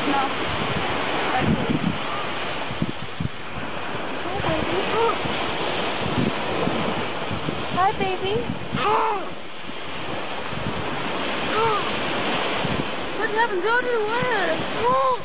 No. Hi, baby. What happened? Go to the woods.